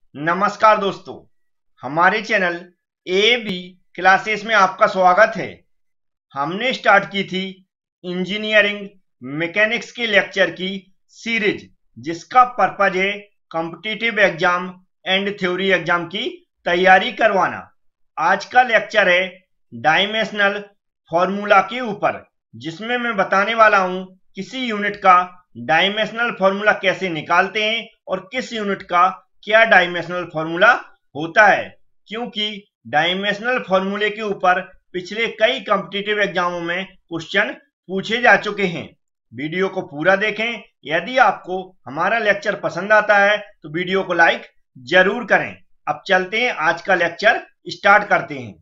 नमस्कार दोस्तों, हमारे चैनल ए बी क्लासेस में आपका स्वागत है। हमने स्टार्ट की थी इंजीनियरिंग मैकेनिक्स के लेक्चर की सीरीज, जिसका पर्पज है competitive exam and theory exam की तैयारी करवाना। आज का लेक्चर है डायमेंशनल फॉर्मूला के ऊपर, जिसमें मैं बताने वाला हूं किसी यूनिट का डायमेंशनल फॉर्मूला कैसे निकालते हैं और किस यूनिट का क्या डायमेंशनल फॉर्मूला होता है, क्योंकि डायमेंशनल फॉर्मूले के ऊपर पिछले कई कॉम्पिटिटिव एग्जामों में क्वेश्चन पूछे जा चुके हैं। वीडियो को पूरा देखें। यदि आपको हमारा लेक्चर पसंद आता है तो वीडियो को लाइक जरूर करें। अब चलते हैं, आज का लेक्चर स्टार्ट करते हैं।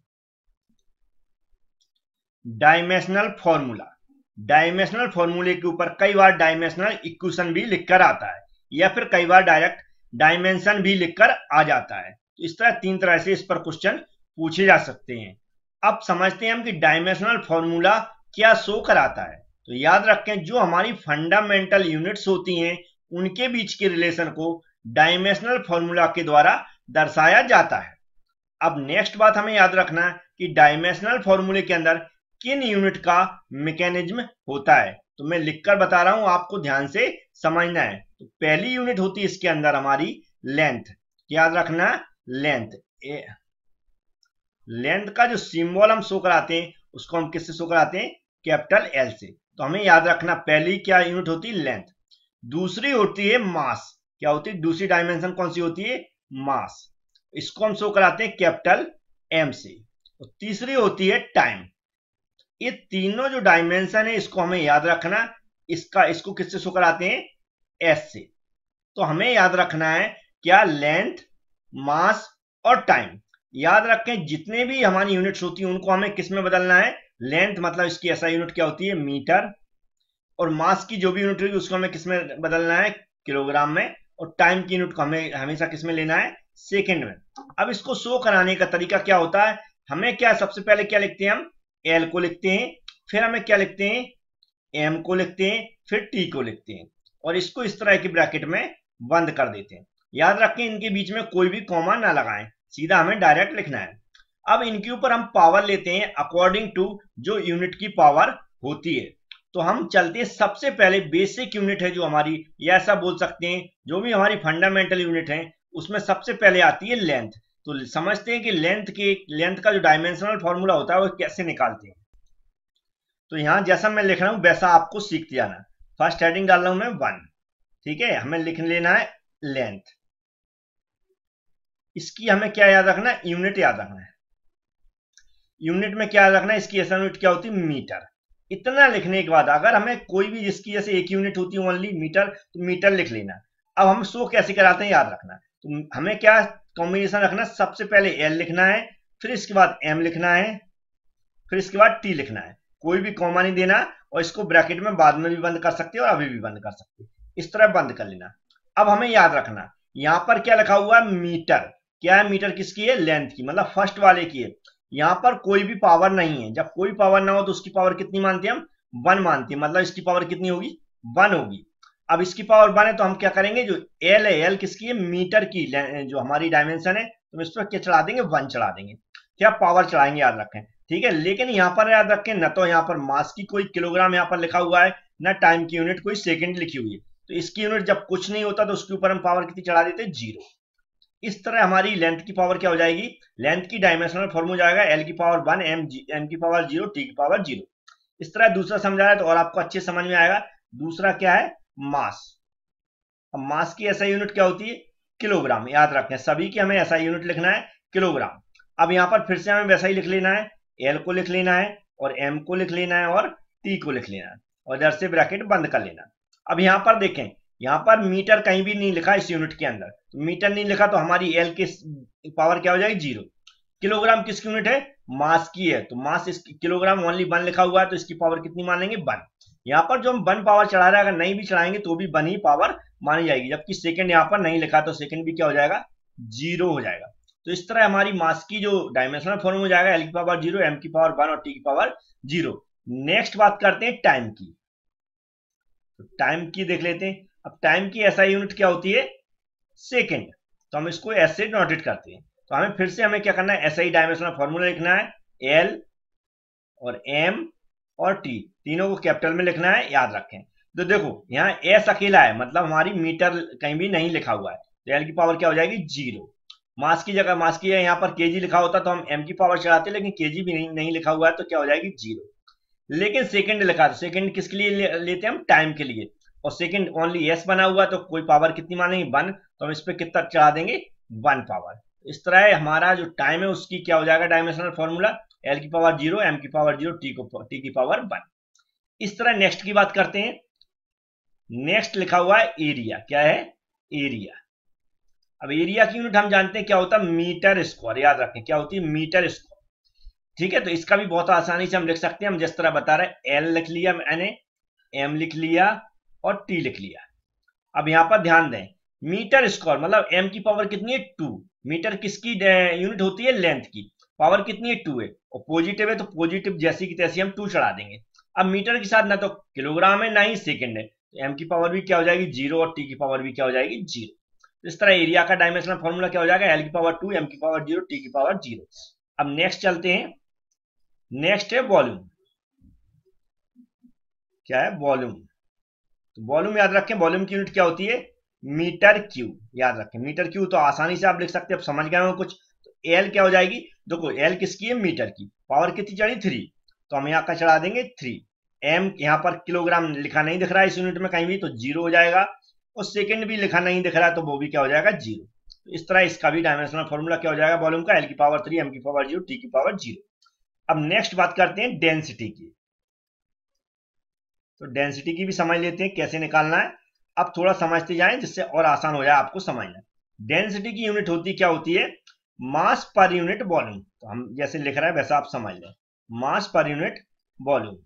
Dimensional formula. डायमेंशनल फॉर्मूले के ऊपर कई बार डायमेंशनल इक्वेशन भी लिखकर आता है, या फिर कई बार डायरेक्ट डायमेंशन भी लिखकर आ जाता है। तो इस तरह तीन तरह से इस पर क्वेश्चन पूछे जा सकते हैं। अब समझते हैं हम कि डायमेंशनल फॉर्मूला क्या शो कराता है। तो याद रखें, जो हमारी फंडामेंटल यूनिट्स होती हैं उनके बीच के रिलेशन को डायमेंशनल फॉर्मूला के द्वारा दर्शाया जाता है। अब नेक्स्ट बात हमें याद रखना कि डायमेंशनल फॉर्मूले के अंदर किन यूनिट का मैकेनिज्म होता है। तो मैं लिखकर बता रहा हूं, आपको ध्यान से समझना है। तो पहली यूनिट होती है इसके अंदर हमारी लेंथ। याद रखना, लेंथ। लेंथ का जो सिंबल हम शो कराते हैं उसको हम किससे शो कराते हैं? कैपिटल एल से। तो हमें याद रखना, पहली क्या यूनिट होती है? लेंथ। दूसरी होती है मास। क्या होती है दूसरी डायमेंशन? कौन सी होती है? मास। इसको हम शो कराते हैं कैपिटल एम से। तो तीसरी होती है टाइम। ये तीनों जो डायमेंशन है इसको हमें याद रखना, इसको किससे शो कराते हैं? एस से। तो हमें याद रखना है क्या? लेंथ, मास और टाइम। याद रखें, जितने भी हमारी यूनिट्स होती हैं उनको हमें किस में बदलना है? लेंथ मतलब इसकी ऐसा यूनिट क्या होती है? मीटर। और मास की जो भी यूनिट होगी उसको हमें किस में बदलना है? किलोग्राम में। और टाइम की यूनिट को हमें हमेशा किस में लेना है? सेकेंड में। अब इसको शो कराने का तरीका क्या होता है? हमें क्या, सबसे पहले क्या लिखते हैं हम? एल को लिखते हैं। फिर हमें क्या लिखते हैं? एम को लिखते हैं। फिर टी को लिखते हैं और इसको इस तरह की ब्रैकेट में बंद कर देते हैं। याद रखें, इनके बीच में कोई भी कॉमा ना लगाएं, सीधा हमें डायरेक्ट लिखना है। अब इनके ऊपर हम पावर लेते हैं अकॉर्डिंग टू जो यूनिट की पावर होती है। तो हम चलते हैं, सबसे पहले बेसिक यूनिट है जो हमारी, या ऐसा बोल सकते हैं जो भी हमारी फंडामेंटल यूनिट है उसमें सबसे पहले आती है लेंथ। तो समझते हैं कि लेंथ का जो डायमेंशनल फॉर्मूला होता है वो कैसे निकालते हैं। तो यहां जैसा मैं लिख रहा हूं वैसा आपको सीखते जाना। फर्स्ट हेडिंग डाल रहा हूं मैं 1। ठीक है, हमें लिख लेना है लेंथ। इसकी हमें क्या याद रखना है? यूनिट याद रखना है। यूनिट में क्या याद रखना है? इसकी ऐसा यूनिट क्या होती है? मीटर। इतना लिखने के बाद अगर हमें कोई भी जिसकी जैसे एक यूनिट होती है ओनली मीटर, तो मीटर लिख लेना। अब हम शो कैसे कराते हैं याद रखना। तो हमें क्या कॉम्बिनेशन रखना? सबसे पहले एल लिखना है, फिर इसके बाद एम लिखना है, फिर इसके बाद टी लिखना है। कोई भी कॉमा नहीं देना, और इसको ब्रैकेट में बाद में भी बंद कर सकते हो और अभी भी बंद कर सकते हो। इस तरह बंद कर लेना। अब हमें याद रखना, यहां पर क्या लिखा हुआ है? मीटर। क्या है? मीटर किसकी है? लेंथ की, मतलब फर्स्ट वाले की है। यहां पर कोई भी पावर नहीं है। जब कोई पावर ना हो तो उसकी पावर कितनी मानते हैं हम? 1 मानते हैं। मतलब इसकी पावर कितनी होगी? 1 होगी। अब इसकी पावर 1 है तो हम क्या करेंगे? जो एल है, एल किसकी है? मीटर की, जो हमारी डायमेंशन है, तो इस पर क्या चढ़ा देंगे? 1 चढ़ा देंगे। क्या पावर चढ़ाएंगे, याद रखें। ठीक है, लेकिन यहां पर याद रखें, न तो यहां पर मास की कोई किलोग्राम यहां पर लिखा हुआ है, न टाइम की यूनिट कोई सेकंड लिखी हुई है। तो इसकी यूनिट जब कुछ नहीं होता तो उसके ऊपर हम पावर कितनी चढ़ा देते हैं? 0। इस तरह हमारी लेंथ की पावर क्या हो जाएगी? लेंथ की डायमेंशनल फॉर्म हो जाएगा एल की पावर 1, एम की पावर 0, टी की पावर 0। इस तरह दूसरा समझा है तो और आपको अच्छे समझ में आएगा। दूसरा क्या है? मास। अब मास की ऐसा यूनिट क्या होती है? किलोग्राम। याद रखें, सभी की हमें ऐसा यूनिट लिखना है, किलोग्राम। अब यहां पर फिर से हमें वैसा ही लिख लेना है, एल को लिख लेना है और एम को लिख लेना है और टी को लिख लेना है, और इधर से ब्रैकेट बंद कर लेना। अब यहां पर देखें, यहां पर मीटर कहीं भी नहीं लिखा इस यूनिट के अंदर। तो मीटर नहीं लिखा तो हमारी एल की पावर क्या हो जाएगी? 0। किलोग्राम किसकी यूनिट है? मास की है। तो मास इस किलोग्राम ओनली 1 लिखा हुआ है, तो इसकी पावर कितनी मान लेंगे? 1। यहाँ पर जो हम 1 पावर चढ़ा रहे हैं, अगर नहीं भी चढ़ाएंगे तो भी 1 ही पावर मानी जाएगी। जबकि सेकंड यहाँ पर नहीं लिखा तो सेकंड भी क्या हो जाएगा? 0 हो जाएगा। तो इस तरह हमारी मास की जो डायमेंशनल फॉर्म हो जाएगा, एल की पावर 0, एम की पावर 1 और टी की पावर 0। नेक्स्ट बात करते हैं टाइम की। तो टाइम की देख लेते हैं। अब टाइम की ऐसा यूनिट क्या होती है? सेकेंड। तो हम इसको एस से नोटेट करते हैं। तो हमें फिर से हमें क्या करना है, ऐसा ही डायमेंशनल फॉर्मूला लिखना है, एल और एम और टी तीनों को कैपिटल में लिखना है, याद रखें। तो देखो यहाँ एस अकेला है, मतलब हमारी मीटर कहीं भी नहीं लिखा हुआ है, तो एल की पावर क्या हो जाएगी 0। मास की जगह मास की है, यहाँ पर केजी लिखा होता तो हम एम की पावर चढ़ाते, लेकिन केजी भी नहीं लिखा हुआ है तो क्या हो जाएगी 0। लेकिन सेकंड लिखा है, सेकंड किसके लिए लेते हैं हम, टाइम के लिए, और सेकंड ओनली एस बना हुआ तो कोई पावर कितनी मानेंगे 1, तो हम इस पर कितना चढ़ा देंगे 1 पावर। इस तरह हमारा जो टाइम है उसकी क्या हो जाएगा डायमेंशनल फॉर्मूला, एल की पावर 0, एम की पावर 0, टी की पावर 1। इस तरह नेक्स्ट की बात करते हैं। नेक्स्ट लिखा हुआ है एरिया, क्या है एरिया। अब एरिया की यूनिट हम जानते हैं क्या होता है, मीटर स्क्वायर, याद रखें क्या होती है मीटर स्क्वायर। ठीक है, तो इसका भी बहुत आसानी से हम लिख सकते हैं, हम जिस तरह बता रहे हैं, एल लिख लिया मैंने, एम लिख लिया और टी लिख लिया। अब यहां पर ध्यान दें, मीटर स्क्वायर मतलब एम की पावर कितनी है 2, मीटर किसकी यूनिट होती है लेंथ की, पावर कितनी है 2 है, और पॉजिटिव है तो पॉजिटिव जैसी की तैसी हम 2 चढ़ा देंगे। अब मीटर के साथ ना तो किलोग्राम है ना ही सेकंड है, तो एम की पावर भी क्या हो जाएगी 0 और टी की पावर भी क्या हो जाएगी 0। तो इस तरह एरिया का डायमेंशनल फॉर्मूला क्या हो जाएगा, एल की पावर 2, एम की पावर 0, टी की पावर 0। अब नेक्स्ट चलते हैं, नेक्स्ट है वॉल्यूम। क्या है वॉल्यूम, तो वॉल्यूम याद रखें, वॉल्यूम की यूनिट क्या होती है मीटर क्यूब, याद रखें मीटर क्यूब, तो आसानी से आप लिख सकते हैं, अब समझ गए हो कुछ। तो एल क्या हो जाएगी, देखो एल किसकी है मीटर की, पावर कितनी चढ़ी 3, तो हम यहाँ का चढ़ा देंगे 3। एम यहाँ पर किलोग्राम लिखा नहीं दिख रहा है इस यूनिट में कहीं भी, तो 0 हो जाएगा, और सेकंड भी लिखा नहीं दिख रहा है तो वो भी क्या हो जाएगा 0। तो इस तरह इसका भी डायमेंशनल फॉर्मूला क्या हो जाएगा वॉल्यूम का, एल की पावर 3, एम की पावर 0, टी की पावर 0। अब नेक्स्ट बात करते हैं डेंसिटी की। तो डेंसिटी की भी समझ लेते हैं कैसे निकालना है, अब थोड़ा समझते जाएं जिससे और आसान हो जाए आपको समझना। डेंसिटी की यूनिट होती क्या होती है, मास पर यूनिट वॉल्यूम, तो हम जैसे लिख रहे हैं वैसा आप समझ लें, मास पर यूनिट वॉल्यूम।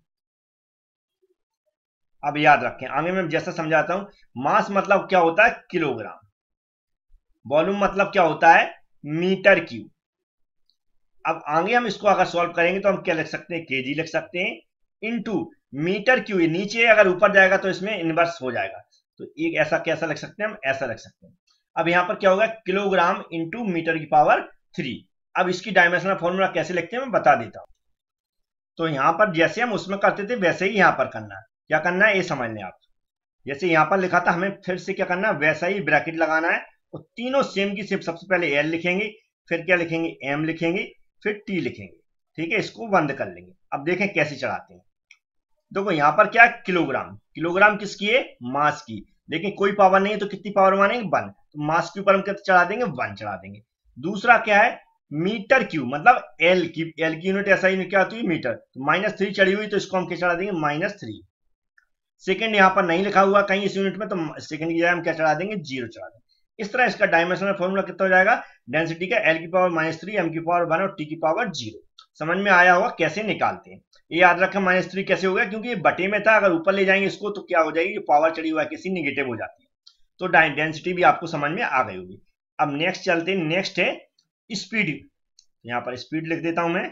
अब याद रखें आगे मैं जैसा समझाता हूं, मास मतलब क्या होता है किलोग्राम, वॉल्यूम मतलब क्या होता है मीटर क्यूब। अब आगे हम इसको अगर सॉल्व करेंगे तो हम क्या लिख सकते हैं, केजी लिख सकते हैं इनटू मीटर क्यूब, नीचे अगर ऊपर जाएगा तो इसमें इनवर्स हो जाएगा, तो एक ऐसा कैसा लिख सकते हैं हम, ऐसा लिख सकते हैं। अब यहां पर क्या होगा किलोग्राम इंटू मीटर की पावर 3। अब इसकी डायमेंशनल फॉर्मूला कैसे लिखते हैं मैं बता देता हूं। तो यहां पर जैसे हम उसमें करते थे वैसे ही यहां पर करना है, क्या करना है ये समझ लें आप। जैसे यहां पर लिखा था हमें फिर से क्या करना है वैसा ही ब्रैकेट लगाना है, और तीनों सेम की सेम, सबसे पहले एल लिखेंगे, फिर क्या लिखेंगे एम लिखेंगे, फिर टी लिखेंगे। ठीक है, इसको बंद कर लेंगे। अब देखें कैसे चढ़ाते हैं। देखो यहां पर क्या है किलोग्राम, किलोग्राम किसकी है मास की, लेकिन कोई पावर नहीं है तो कितनी पावर मानेंगे 1, तो मास के ऊपर हम कितना चढ़ा देंगे 1 चढ़ा देंगे। दूसरा क्या है मीटर क्यूब, मतलब एल की यूनिट ऐसा ही क्या होती है मीटर, तो -3 चढ़ी हुई तो इसको हम क्या चढ़ा देंगे -3। सेकंड यहां पर नहीं लिखा हुआ कहीं इस यूनिट में, तो सेकंड की जगह हम क्या चढ़ा देंगे 0 चढ़ा देंगे। इस तरह इसका डायमेंशनल फॉर्मूला कितना हो जाएगा डेंसिटी का, एल की पावर -3, एम की पावर 1 और टी की पावर 0। समझ में आया होगा कैसे निकालते हैं। ये याद रखें -3 कैसे हो गया, क्योंकि ये बटे में था, अगर ऊपर ले जाएंगे इसको तो क्या हो जाएगी, पावर चढ़ी हुआ है किसी निगेटिव हो जाती है। तो डेंसिटी भी आपको समझ में आ गई होगी। अब नेक्स्ट चलते हैं, नेक्स्ट है स्पीड। यहां पर स्पीड लिख देता हूं मैं।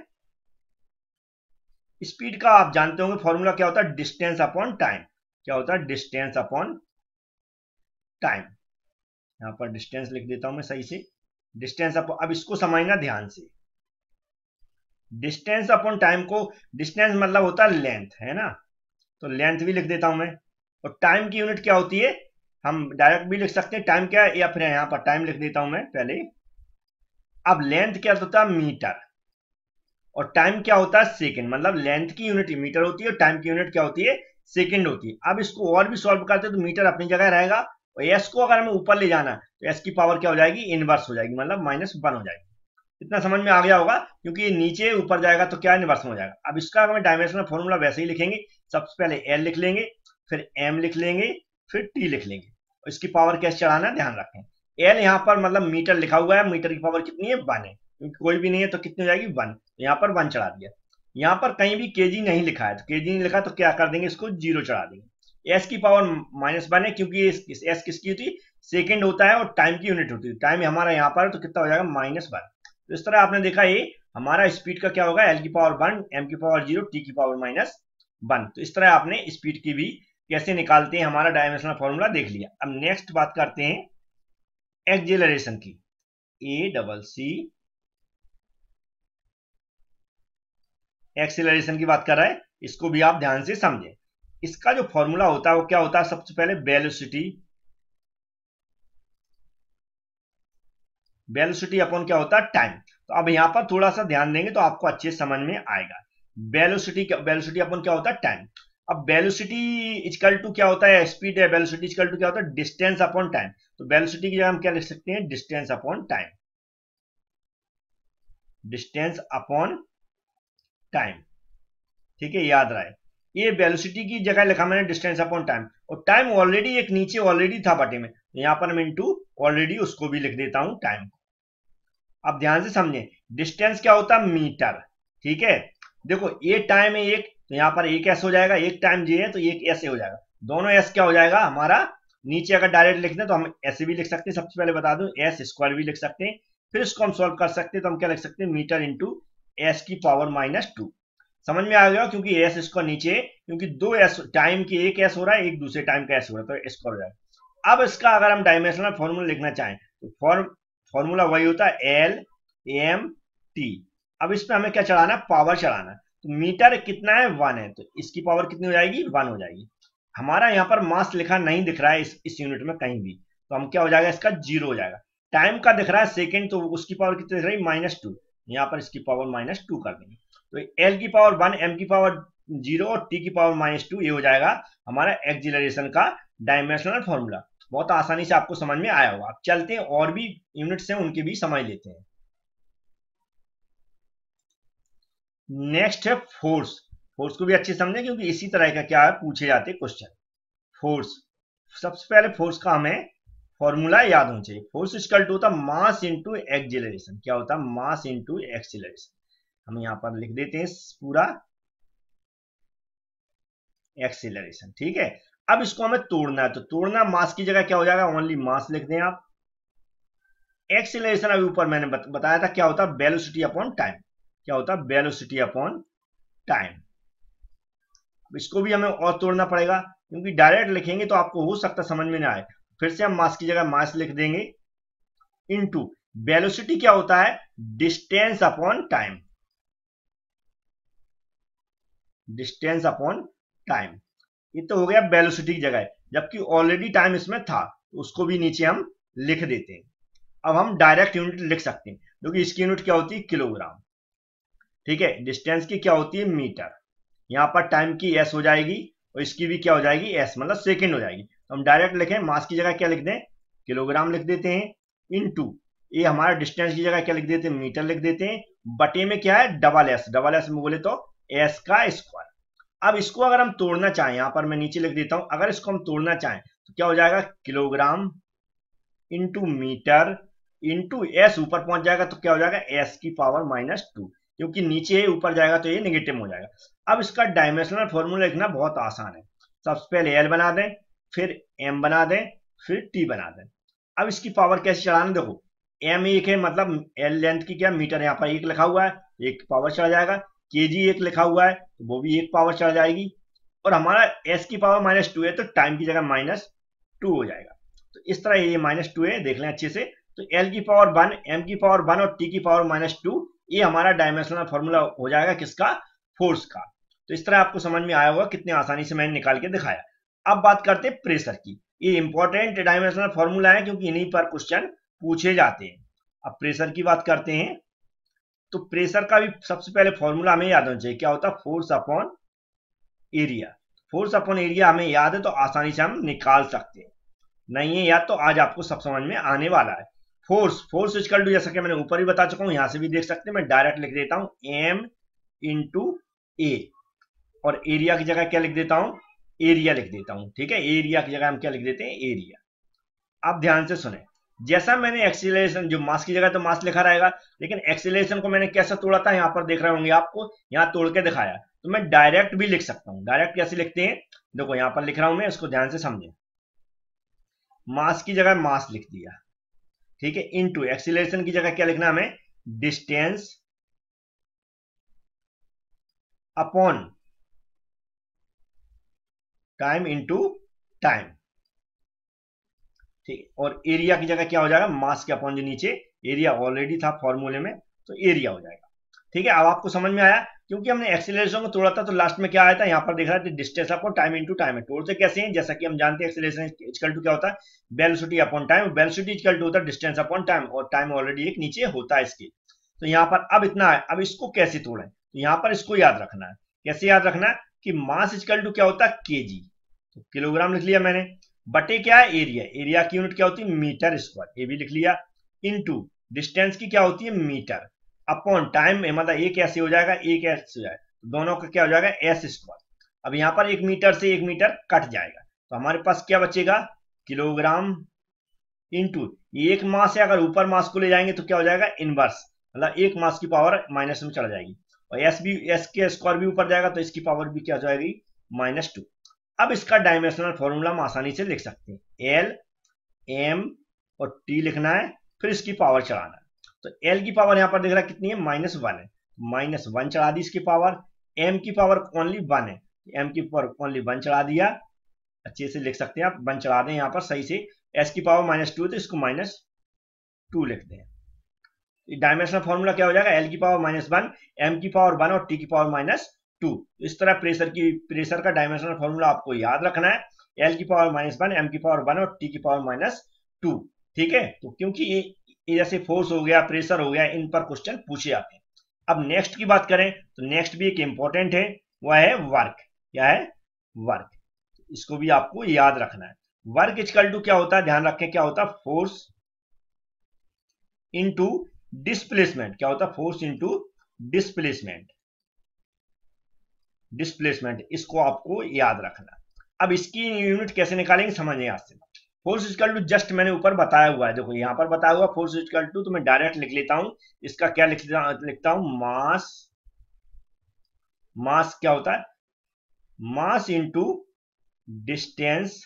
स्पीड का आप जानते होंगे फॉर्मूला क्या होता है, डिस्टेंस अपॉन टाइम। क्या होता है डिस्टेंस अपॉन टाइम। यहां पर डिस्टेंस लिख देता हूं मैं सही से, डिस्टेंस अपॉन, अब इसको समझना ध्यान से। डिस्टेंस अपॉन टाइम को, डिस्टेंस मतलब होता है लेंथ, है ना, तो लेंथ भी लिख देता हूं मैं। और टाइम की यूनिट क्या होती है, हम डायरेक्ट भी लिख सकते हैं टाइम क्या है, या फिर यहां पर टाइम लिख देता हूं मैं पहले। अब लेंथ क्या होता है मीटर, और टाइम क्या होता है सेकंड, मतलब लेंथ की यूनिट मीटर होती है और टाइम की यूनिट क्या होती है सेकंड होती है। अब इसको और भी सॉल्व करते हैं तो मीटर अपनी जगह रहेगा, और एस को अगर हमें ऊपर ले जाना तो एस की पावर क्या हो जाएगी इनवर्स हो जाएगी, मतलब -1 हो जाएगी। इतना समझ में आ गया होगा, क्योंकि ये नीचे ऊपर जाएगा तो क्या इनवर्स हो जाएगा। अब इसका हमें डायमेंशनल फॉर्मूला वैसे ही लिखेंगे, सबसे पहले एल लिख लेंगे, फिर एम लिख लेंगे, फिर टी लिख लेंगे, और इसकी पावर कैसे चढ़ाना ध्यान रखें। एल यहाँ पर मतलब मीटर लिखा हुआ है, मीटर की पावर कितनी है 1 है, क्योंकि कोई भी नहीं है तो कितनी हो जाएगी 1, तो यहाँ पर 1 चढ़ा दिया। यहाँ पर कहीं भी केजी नहीं लिखा है, तो केजी नहीं लिखा तो क्या कर देंगे इसको 0 चढ़ा देंगे। एस की पावर -1 है, क्योंकि एस किसकी होती है सेकंड होता है, और टाइम की यूनिट होती है, टाइम हमारा यहाँ पर तो कितना हो जाएगा -1। तो इस तरह आपने देखा ये हमारा स्पीड का क्या होगा, एल की पावर 1, एम की पावर 0, टी की पावर -1। तो इस तरह आपने स्पीड की भी कैसे निकालते हैं हमारा डायमेंशनल फॉर्मूला देख लिया। अब नेक्स्ट बात करते हैं एक्सेलरेशन की। ACC एक्सीलरेशन की बात कर रहा है, इसको भी आप ध्यान से समझें। इसका जो फॉर्मूला होता है वो क्या होता है, सबसे पहले वेलोसिटी अपॉन क्या होता है, टाइम। तो अब यहां पर थोड़ा सा ध्यान देंगे तो आपको अच्छे समझ में आएगा। वेलोसिटी अपॉन क्या होता है, टाइम। अब वेलोसिटी इक्वल टू क्या होता है, स्पीड है, वेलोसिटी इक्वल टू क्या होता है, डिस्टेंस अपॉन टाइम। तो वेलोसिटी की जगह हम क्या लिख सकते हैं, distance upon time, distance upon time. ठीक है, याद रहे, ये वेलोसिटी की जगह लिखा मैंने डिस्टेंस अपॉन टाइम, और टाइम ऑलरेडी एक नीचे ऑलरेडी था बटे में, यहां पर मैं इनटू ऑलरेडी उसको भी लिख देता हूं टाइम। अब ध्यान से समझें, डिस्टेंस क्या होता है, मीटर। ठीक है, देखो ये टाइम है एक, तो यहां पर एक एस हो जाएगा, एक टाइम जे है तो एक एस हो जाएगा, दोनों एस क्या हो जाएगा हमारा, नीचे अगर डायरेक्ट लिखते हैं तो हम ऐसे भी लिख सकते हैं, सबसे पहले बता दूं एस स्क्वायर भी लिख सकते हैं, फिर इसको हम सॉल्व कर सकते हैं तो हम क्या लिख सकते हैं, मीटर इंटू एस की पावर -2। समझ में आ गया, क्योंकि एस इसको नीचे है, क्योंकि दो एस टाइम की, एक एस हो रहा है, एक दूसरे टाइम का एस हो रहा है, तो स्क्वायर हो जाएगा। अब इसका अगर हम डायमेंशनल फॉर्मूला लिखना चाहें तो फॉर्मूला वही होता है LMT। अब इस पे हमें क्या चढ़ाना, पावर चढ़ाना। तो मीटर कितना है, 1 है, तो इसकी पावर कितनी हो जाएगी, 1 हो जाएगी। हमारा यहाँ पर मास लिखा नहीं दिख रहा है इस यूनिट में कहीं भी, तो हम क्या हो जाएगा, इसका 0 हो जाएगा। टाइम का दिख रहा है सेकेंड, तो उसकी पावर कितनी दिख रही है, -2। यहाँ पर इसकी पावर -2 कर देंगे, तो L की पावर 1, M की पावर 0 और T की पावर -2, ये हो जाएगा हमारा एक्सीलरेशन का डायमेंशनल फॉर्मूला। बहुत आसानी से आपको समझ में आया होगा। अब चलते हैं और भी यूनिट्स हैं उनके भी समझ लेते हैं। नेक्स्ट है फोर्स। फोर्स को भी अच्छे समझें, क्योंकि इसी तरह का क्या है, पूछे जाते क्वेश्चन। फोर्स, सबसे पहले फोर्स का हमें फॉर्मूला याद होना चाहिए। फोर्स इक्वल टू होता है मास इंटू एक्सीलरेशन। क्या होता है, मास इंटू एक्सीलरेशन। हम यहां पर लिख देते हैं पूरा एक्सीलरेशन। ठीक है, अब इसको हमें तोड़ना है, तो तोड़ना, मास की जगह क्या हो जाएगा, ओनली मास लिख दें आप। एक्सीलरेशन अभी ऊपर मैंने बताया था क्या होता है, वेलोसिटी अपॉन टाइम। क्या होता है, वेलोसिटी अपॉन टाइम। इसको भी हमें और तोड़ना पड़ेगा, क्योंकि डायरेक्ट लिखेंगे तो आपको हो सकता समझ में ना आए। फिर से हम मास की जगह मास लिख देंगे, इनटू वेलोसिटी क्या होता है, distance upon time, distance upon time. ये तो हो गया वेलोसिटी की जगह, जबकि ऑलरेडी टाइम इसमें था, तो उसको भी नीचे हम लिख देते हैं। अब हम डायरेक्ट यूनिट लिख सकते हैं, क्योंकि इसकी यूनिट क्या होती है, किलोग्राम। ठीक है, डिस्टेंस की क्या होती है, मीटर। यहां पर टाइम की एस हो जाएगी, और इसकी भी क्या हो जाएगी, एस, मतलब सेकेंड हो जाएगी। तो हम डायरेक्ट लिखें, मास की जगह क्या लिख दें, किलोग्राम लिख देते हैं, इनटू ये हमारा डिस्टेंस की जगह क्या लिख देते हैं, मीटर लिख देते हैं, बटे में क्या है, डबल एस, डबल एस में बोले तो एस का स्क्वायर। अब इसको अगर हम तोड़ना चाहें, यहां पर मैं नीचे लिख देता हूं, अगर इसको हम तोड़ना चाहें तो क्या हो जाएगा, kilogram into metre into S, ऊपर पहुंच जाएगा तो क्या हो जाएगा, एस की पावर -2, क्योंकि नीचे ऊपर जाएगा तो ये नेगेटिव हो जाएगा। अब इसका डायमेंशनल फॉर्मूला लिखना बहुत आसान है। सबसे पहले एल बना दें, फिर एम बना दें, फिर टी बना दें। अब इसकी पावर कैसे चढ़ाना, देखो एम एक है, मतलब एल लेंथ की क्या, मीटर यहाँ पर एक लिखा हुआ है, एक पावर चढ़ जाएगा, केजी एक लिखा हुआ है तो वो भी एक पावर चढ़ जाएगी, और हमारा एस की पावर -2 है तो टाइम की जगह -2 हो जाएगा। तो इस तरह ये -2 है, देख लें अच्छे से। तो एल की पावर 1, एम की पावर 1 और टी की पावर -2, ये हमारा डायमेंशनल फॉर्मूला हो जाएगा किसका, फोर्स का। तो इस तरह आपको समझ में आया होगा, कितने आसानी से मैंने निकाल के दिखाया। अब बात करते हैं प्रेशर की। ये इंपॉर्टेंट डायमेंशनल फॉर्मूला है, क्योंकि इन्हीं पर क्वेश्चन पूछे जाते हैं। अब प्रेशर की बात करते हैं, तो प्रेशर का भी सबसे पहले फॉर्मूला हमें याद होना चाहिए। क्या होता है, force upon area. Force upon area हमें याद है तो आसानी से हम निकाल सकते हैं, नहीं है याद तो आज आपको सब समझ में आने वाला है। फोर्स इक्वल टू, जैसा कि मैंने ऊपर ही बता चुका हूं, यहां से भी देख सकते हैं, मैं डायरेक्ट लिख देता हूं एम इंटू ए, और एरिया की जगह क्या लिख देता हूं, एरिया लिख देता हूं। ठीक है, एरिया की जगह हम क्या लिख देते हैं, एरिया। आप ध्यान से सुने, जैसा मैंने एक्सीलरेशन, जो मास की जगह तो मास लिखा रहेगा, लेकिन एक्सीलरेशन को मैंने कैसे तोड़ा था, यहां पर देख रहे होंगे आपको, यहां तोड़ के दिखाया। तो मैं डायरेक्ट भी लिख सकता हूं। डायरेक्ट कैसे लिखते हैं, देखो यहां पर लिख रहा हूं मैं, इसको ध्यान से समझें। मास की जगह मास लिख दिया, ठीक है, इनटू एक्सीलरेशन की जगह क्या लिखना हमें, distance upon time into time. ठीक, और एरिया की जगह क्या हो जाएगा, मास के अपॉन जो नीचे एरिया ऑलरेडी था फॉर्मूले में, तो एरिया हो जाएगा। ठीक है, अब आपको समझ में आया, क्योंकि हमने एक्सीलरेशन को तोड़ा था तो लास्ट में क्या आया था, यहाँ पर देख रहा था distance upon time into time है। तोड़ते कैसे हैं, जैसा कि हम जानते हैं एक्सीलरेशन इक्वल टू क्या होता है, velocity upon time, velocity equal to होता है डिस्टेंस अपॉन टाइम, और टाइम ऑलरेडी एक नीचे होता है इसके। तो यहाँ पर अब इतना है, अब इसको कैसे तोड़ें, तो यहाँ पर इसको याद रखना है। कैसे याद रखना है कि मास इक्वल टू क्या होता है, केजी, तो किलोग्राम लिख लिया मैंने, बटे क्या है एरिया, एरिया की यूनिट क्या होती है मीटर स्क्वायर, ये भी लिख लिया, इनटू डिस्टेंस की क्या होती है मीटर, अपॉन टाइम, मतलब एक ऐसे हो जाएगा एक ऐसे हो जाएगा, तो दोनों का क्या हो जाएगा एस स्क्वायर। अब यहाँ पर 1 मीटर से 1 मीटर कट जाएगा, तो हमारे पास क्या बचेगा, किलोग्राम इनटू एक मास है, अगर ऊपर मास को ले जाएंगे तो क्या हो जाएगा इनवर्स, मतलब एक मास की पावर माइनस में चला जाएगी, और एस के स्क्वायर भी ऊपर जाएगा तो इसकी पावर भी क्या हो जाएगी -2। अब इसका डायमेंशनल फॉर्मूला हम आसानी से लिख सकते हैं, एल एम और टी लिखना है, फिर इसकी पावर चढ़ाना है। तो एल की पावर यहाँ पर देख रहा है कितनी है, -1 है, -1 चढ़ा दी इसकी पावर, एम की पावर ओनली 1 है, एम की पावर ओनली 1 चढ़ा दिया, अच्छे से लिख सकते हैं आप, 1 चढ़ा दें यहाँ पर सही से, एस की पावर -2 है तो इसको -2 लिखते हैं। डायमेंशनल फॉर्मूला क्या हो जाएगा, एल की पावर -1, एम की पावर 1 और टी की पावर -2। इस तरह प्रेशर का डायमेंशनल फॉर्मूला आपको याद रखना है, एल की पावर -1, एम की पावर 1 और टी की पावर -2। ठीक है, तो क्योंकि ये जैसे फोर्स हो गया, प्रेशर हो गया, इन पर क्वेश्चन पूछे जाते हैं। अब नेक्स्ट की बात करें तो नेक्स्ट भी एक इंपॉर्टेंट है, वह है वर्क। क्या है, वर्क, इसको भी आपको याद रखना है। वर्क इक्वल टू क्या होता है, ध्यान रखें क्या होता है, फोर्स इनटू डिस्प्लेसमेंट। क्या होता है, फोर्स इनटू डिस्प्लेसमेंट, डिस्प्लेसमेंट, इसको आपको याद रखना। अब इसकी यूनिट कैसे निकालेंगे समझिए आज से। फोर्स इक्वल टू जस्ट मैंने ऊपर बताया हुआ है, देखो यहाँ पर बताया हुआ फोर्स इक्वल टू, तो मैं डायरेक्ट लिख लेता हूं, इसका क्या लिखता हूं, मास, मास क्या होता है, mass into distance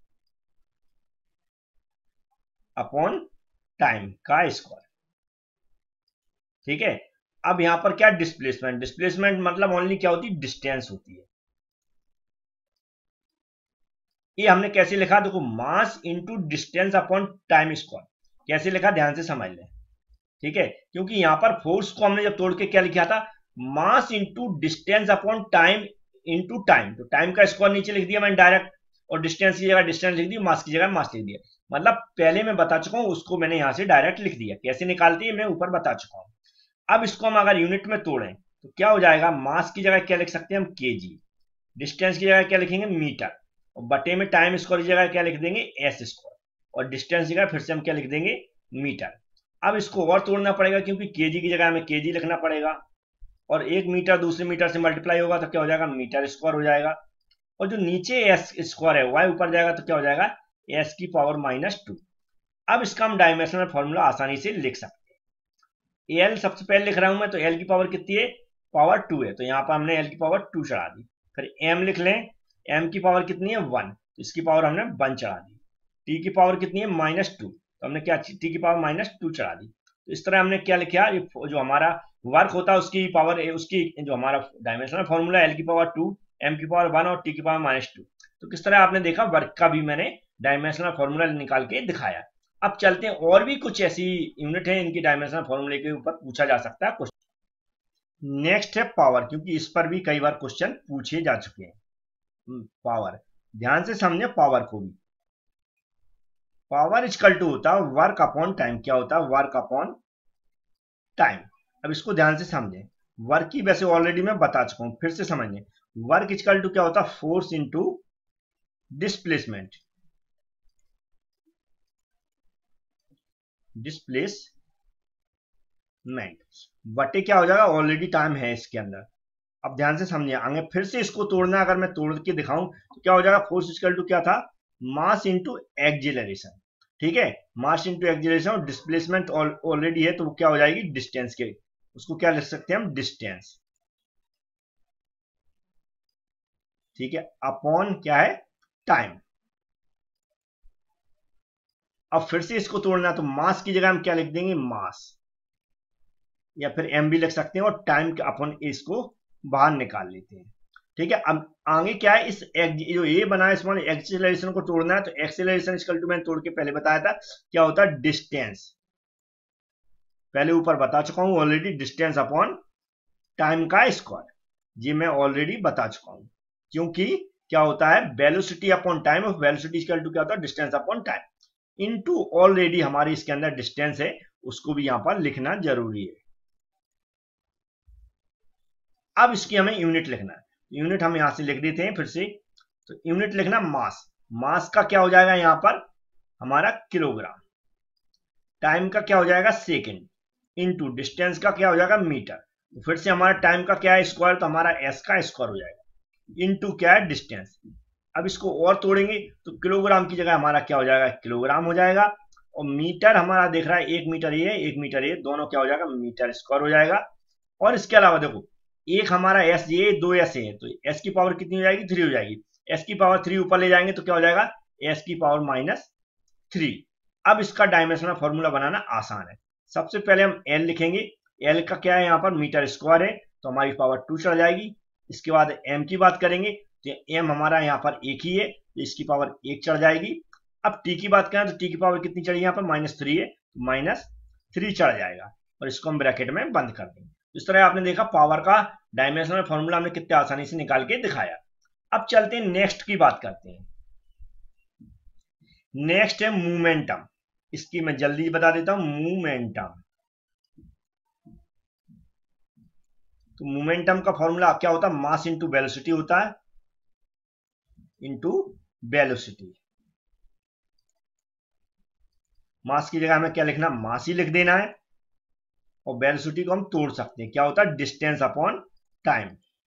upon time का स्क्वायर। ठीक है, अब यहां पर क्या डिस्प्लेसमेंट, डिस्प्लेसमेंट मतलब ओनली क्या होती है, डिस्टेंस होती है। ये हमने कैसे लिखा, देखो mass into distance upon time square, कैसे लिखा ध्यान से समझ लें। ठीक है, क्योंकि यहां पर फोर्स को हमने जब तोड़ के क्या लिखा था, mass into distance upon time into time, तो टाइम का स्क्वायर नीचे लिख दिया मैंने डायरेक्ट, और डिस्टेंस की जगह डिस्टेंस लिख दी, मास की जगह मास लिख दिया, मतलब पहले मैं बता चुका हूं, उसको मैंने यहां से डायरेक्ट लिख दिया, कैसे निकालती है मैं ऊपर बता चुका हूं। अब इसको हम अगर यूनिट में तोड़ें तो क्या हो जाएगा, मास की जगह क्या लिख सकते हैं हम, केजी, डिस्टेंस की जगह क्या लिखेंगे, मीटर, और बटे में टाइम स्क्वायर की जगह क्या लिख देंगे, एस स्क्वायर, और डिस्टेंस की जगह फिर से हम क्या लिख देंगे, मीटर। अब इसको और तोड़ना पड़ेगा, क्योंकि केजी की जगह हमें केजी लिखना पड़ेगा, और 1 मीटर दूसरे मीटर से मल्टीप्लाई होगा तो क्या हो जाएगा, मीटर स्क्वायर हो जाएगा, और जो नीचे एस स्क्वायर है वह ऊपर जाएगा तो क्या हो जाएगा, एस की पावर -2। अब इसका हम डायमेंशनल फॉर्मूला आसानी से लिख सकते हैं। एल सबसे पहले लिख रहा हूं मैं, तो एल की पावर कितनी है, पावर 2 है, तो यहां पर हमने एल की पावर 2 चढ़ा दी। फिर एम लिख लें, एम की पावर कितनी है 1, तो इसकी पावर हमने 1 चढ़ा दी। टी की पावर कितनी है -2, तो हमने क्या टी की पावर -2 चढ़ा दी। तो इस तरह हमने क्या लिखा, ये जो हमारा वर्क होता है उसकी पावर, उसकी जो हमारा डायमेंशनल फॉर्मूला एल की पावर 2, एम की पावर 1 और टी की पावर -2। तो किस तरह आपने देखा वर्क का भी मैंने डायमेंशनल फॉर्मूला निकाल के दिखाया। अब चलते हैं, और भी कुछ ऐसी यूनिट है इनकी डायमेंशनल फॉर्मूले के ऊपर पूछा जा सकता है क्वेश्चन। नेक्स्ट है पावर, क्योंकि इस पर भी कई बार क्वेश्चन पूछे जा चुके हैं। पावर, ध्यान से समझे पावर को भी। पावर इक्वल टू होता है वर्क अपॉन टाइम। क्या होता है, वर्क अपॉन टाइम। अब इसको ध्यान से समझें, वर्क की वैसे ऑलरेडी मैं बता चुका हूं, फिर से समझिए। वर्क इक्वल टू क्या होता है, फोर्स इनटू डिस्प्लेसमेंट, डिस्प्लेसमेंट बटे क्या हो जाएगा, ऑलरेडी टाइम है इसके अंदर। अब ध्यान से समझिए, आगे फिर से इसको तोड़ना, अगर मैं तोड़ के दिखाऊं तो क्या हो जाएगा, फोर्स इक्वल टू क्या था, मास इनटू एक्सीलरेशन। ठीक है, मास इनटू एक्सीलरेशन, और डिस्प्लेसमेंट ऑलरेडी है तो वो क्या हो जाएगी, डिस्टेंस के, उसको क्या लिख सकते हैं हम, डिस्टेंस। ठीक है, अपॉन क्या है, टाइम। अब फिर से इसको तोड़ना, तो मास की जगह हम क्या लिख देंगे, मास, या फिर एम भी लिख सकते हैं, और टाइम के अपॉन इसको बाहर निकाल लेते हैं। ठीक है। अब आगे क्या है, इस जो ये बना है स्मॉल एक्सीलरेशन को तोड़ना है, तो एक्सीलरेशन इक्वल टू मैंने तोड़ के पहले बताया था क्या होता है, डिस्टेंस। पहले ऊपर बता चुका हूं ऑलरेडी, डिस्टेंस अपॉन टाइम का स्क्वायर, ये मैं ऑलरेडी बता चुका हूं। क्योंकि क्या होता है, velocity upon time, of velocity equal to क्या होता है, distance upon time into already हमारे इसके अंदर डिस्टेंस है, उसको भी यहां पर लिखना जरूरी है। अब इसकी हमें यूनिट लिखना है, यूनिट हम यहां से लिख देते हैं फिर से। तो यूनिट लिखना मास, मास का क्या हो जाएगा यहां पर हमारा किलोग्राम, टाइम का क्या हो जाएगा सेकेंड, इनटू डिस्टेंस का क्या हो जाएगा मीटर। तो फिर से हमारा टाइम का क्या है स्क्वायर, तो हमारा एस का स्क्वायर हो जाएगा, इनटू क्या है डिस्टेंस। अब इसको और तोड़ेंगे तो किलोग्राम की जगह हमारा क्या हो जाएगा, किलोग्राम हो जाएगा। और मीटर हमारा देख रहा है 1 मीटर ये 1 मीटर ये, दोनों क्या हो जाएगा मीटर स्क्वायर हो जाएगा। और इसके अलावा देखो एक हमारा एस ये 2 एस है, तो एस की पावर कितनी हो जाएगी, 3 हो जाएगी। एस की पावर 3 ऊपर ले जाएंगे तो क्या हो जाएगा, एस की पावर -3। अब इसका डायमेंशनल फॉर्मूला बनाना आसान है। सबसे पहले हम एल लिखेंगे, एल का क्या है यहाँ पर मीटर स्क्वायर है, तो हमारी पावर 2 चढ़ जाएगी। इसके बाद एम की बात करेंगे तो एम हमारा यहाँ पर एक ही है, तो इसकी पावर 1 चढ़ जाएगी। अब टी की बात करें तो टी की पावर कितनी चढ़ी यहाँ पर -3 है, तो -3 चढ़ जाएगा, और इसको हम ब्रैकेट में बंद कर देंगे। इस तरह आपने देखा पावर का डायमेंशनल फॉर्मूला हमने कितने आसानी से निकाल के दिखाया। अब चलते हैं नेक्स्ट की बात करते हैं। नेक्स्ट है मोमेंटम, इसकी मैं जल्दी बता देता हूं मोमेंटम। तो मोमेंटम का फॉर्मूला क्या होता है, मास इंटू वेलोसिटी होता है, इंटू वेलोसिटी। मास की जगह हमें क्या लिखना, मास ही लिख देना है, और वेलोसिटी को हम तोड़ सकते हैं, क्या होता है distance upon time,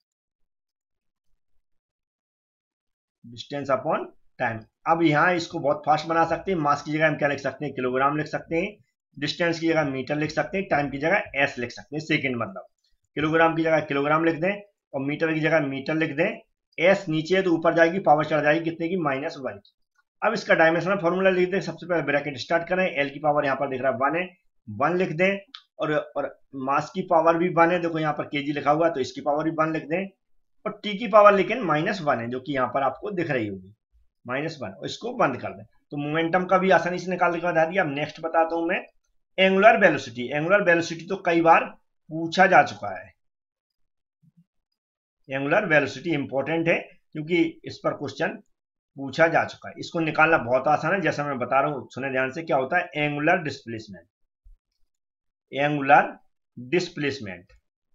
distance upon time. अब यहां इसको बहुत फास्ट बना सकते हैं, मास की जगह हम क्या लिख सकते हैं, किलोग्राम लिख सकते हैं, डिस्टेंस की जगह मीटर लिख सकते हैं, टाइम की जगह एस लिख सकते हैं, सेकेंड मतलब। किलोग्राम की जगह किलोग्राम लिख दें, और मीटर की जगह मीटर लिख दें। एस नीचे है तो ऊपर जाएगी, पावर चढ़ जाएगी कितने की, -1 की। अब इसका डायमेंशनल फॉर्मूला लिख दें, सबसे पहले ब्रैकेट स्टार्ट करें, एल की पावर यहाँ पर दिख रहा है 1 है, 1 लिख दें। और मास की पावर भी 1 है, देखो यहाँ पर केजी लिखा हुआ है, तो इसकी पावर भी 1 लिख दें। और टी की पावर लेकिन -1 है, जो कि यहाँ पर आपको दिख रही होगी -1, और इसको बंद कर दें। तो मोमेंटम का भी आसानी से निकाल के बता दिया। अब नेक्स्ट बताता हूं मैं एंगुलर वेलोसिटी। एंगुलर वेलोसिटी तो कई बार पूछा जा चुका है, एंगुलर वेलोसिटी इंपॉर्टेंट है क्योंकि इस पर क्वेश्चन पूछा जा चुका है। इसको निकालना बहुत आसान है, जैसा मैं बता रहा हूं सुने ध्यान से। क्या होता है angular displacement, angular displacement,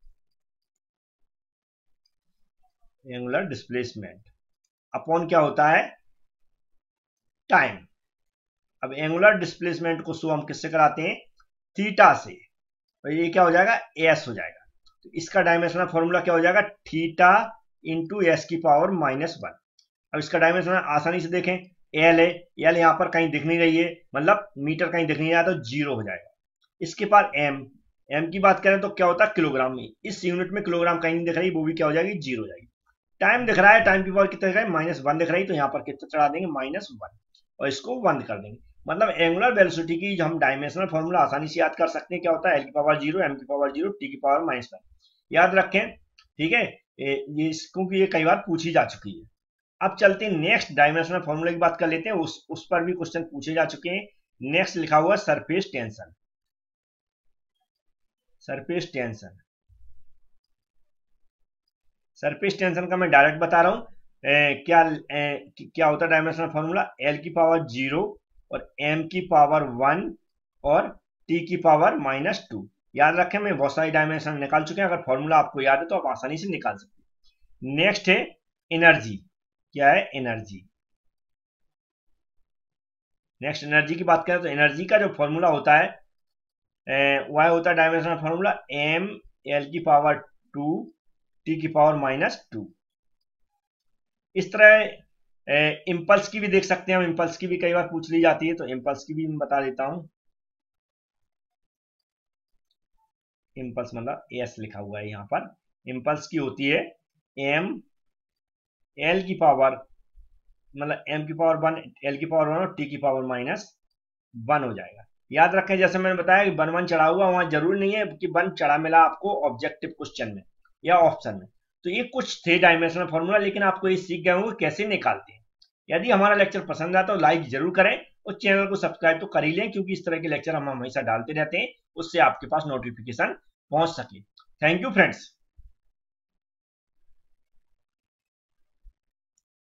angular displacement upon क्या होता है टाइम। अब एंगुलर डिस्प्लेसमेंट को शो हम किससे कराते हैं, थीटा से, और ये क्या हो जाएगा एस हो जाएगा। तो इसका डायमेंशनल फॉर्मूला क्या हो जाएगा, थीटा इंटू एस की पावर -1। अब इसका डायमेंशन आसानी से देखें, एल है, एल यहाँ पर कहीं दिख नहीं रही है, मतलब मीटर कहीं दिख नहीं रहा, तो 0 हो जाएगा। इसके बाद एम, एम की बात करें तो क्या होता है किलोग्राम में, इस यूनिट में किलोग्राम कहीं नहीं दिख रही, वो भी क्या हो जाएगी 0 हो जाएगी। टाइम दिख रहा है, टाइम की पावर कितना दिख रहा है -1 दिख रही, तो यहाँ पर कितना चढ़ा देंगे -1, और इसको बंद कर देंगे। मतलब एंगुलर वेलोसिटी की हम डायमेंशनल फॉर्मूला आसानी से याद कर सकते हैं, क्या होता है एल की पावर 0, एम की पावर 0, टी की पावर -1, याद रखें, ठीक है। ये क्योंकि ये कई बार पूछी जा चुकी है। अब चलते हैं नेक्स्ट डायमेंशनल फॉर्मूला की बात कर लेते हैं, उस पर भी क्वेश्चन पूछे जा चुके हैं। नेक्स्ट लिखा हुआ surface tension, surface tension. Surface tension का मैं डायरेक्ट बता रहा हूं, क्या होता है डायमेंशनल फॉर्मूला, एल की पावर 0 और एम की पावर 1 और टी की पावर -2। याद रखें, मैं बहुत सारी डायमेंशन निकाल चुके हैं, अगर फॉर्मूला आपको याद है तो आप आसानी से निकाल सकते हैं। नेक्स्ट है एनर्जी, क्या है एनर्जी। नेक्स्ट एनर्जी की बात करें तो एनर्जी का जो फॉर्मूला होता है वह होता है डायमेंशनल फॉर्मूला एम एल की पावर 2 टी की पावर -2। इस तरह इम्पल्स की भी देख सकते हैं हम, इम्पल्स की भी कई बार पूछ ली जाती है, तो इम्पल्स की भी मैं बता देता हूं। इम्पल्स मतलब एस लिखा हुआ है यहाँ पर, इम्पल्स की होती है एम एल की पावर, मतलब एम की पावर 1 एल की पावर 1 और टी की पावर -1 हो जाएगा। याद रखें जैसे मैंने बताया कि 1 1 चढ़ा हुआ, वहां जरूरी नहीं है कि 1 चढ़ा मिला आपको ऑब्जेक्टिव क्वेश्चन में या ऑप्शन में, तो ये कुछ थे डायमेंशनल फार्मूला, लेकिन आपको ये सीख गए होंगे कैसे निकालते हैं। यदि हमारा लेक्चर पसंद आता तो लाइक जरूर करें और चैनल को सब्सक्राइब तो कर ही लें, क्योंकि इस तरह के लेक्चर हम हमेशा डालते रहते हैं, उससे आपके पास नोटिफिकेशन पहुंच सके। Thank you friends.